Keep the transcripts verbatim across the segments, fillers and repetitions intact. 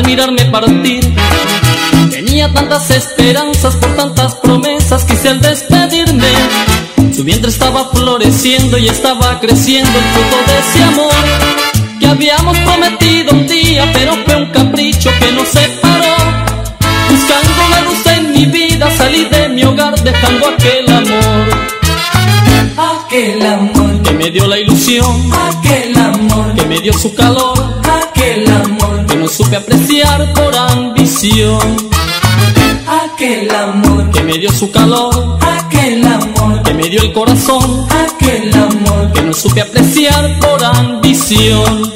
mirarme partir. Tenía tantas esperanzas, por tantas promesas, quise al despedirme. Su vientre estaba floreciendo y estaba creciendo el fruto de ese amor que habíamos prometido un día, pero fue un capricho que nos separó. Buscando la luz en mi vida, salí de mi hogar dejando aquel amor. Aquel amor que me dio la ilusión, aquel amor que me dio su calor, aquel amor que no supe apreciar por ambición. Aquel amor que me dio su calor, aquel amor que me dio el corazón, aquel amor que no supe apreciar por ambición.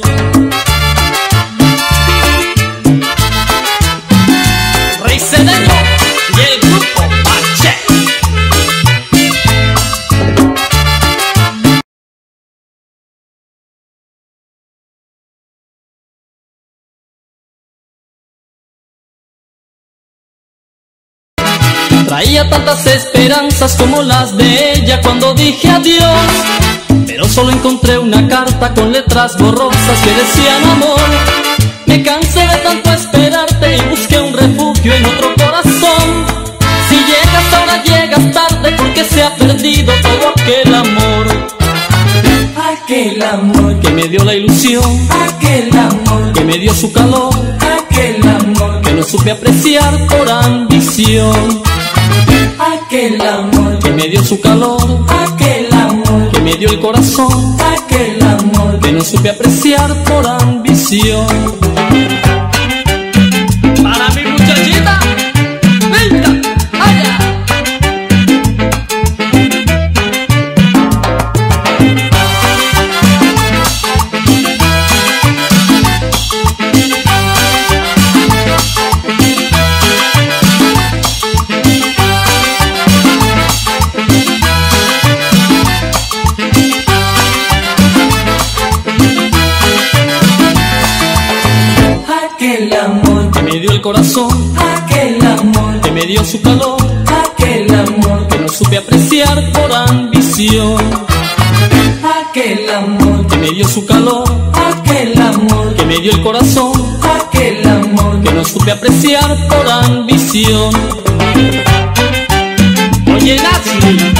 Rey Cedeño y el grupo Pache. Traía tantas esperanzas como las de ella cuando dije adiós, pero solo encontré una carta con letras borrosas que decían amor. Me cansé de tanto esperarte y busqué un refugio en otro corazón. Si llegas ahora llegas tarde porque se ha perdido todo aquel amor. Aquel amor que me dio la ilusión, aquel amor que me dio su calor, aquel amor que no supe apreciar por ambición. Aquel amor que me dio su calor, aquel amor que me dio el corazón, aquel amor que no supe apreciar por ambición. Para mi muchachita, venga, allá. Aquel amor que me dio el corazón, aquel amor que me dio su calor, aquel amor que no supe apreciar por ambición. aquel amor Que me dio su calor, aquel amor que me dio el corazón, aquel amor que no supe apreciar por ambición. Oye, Nazi.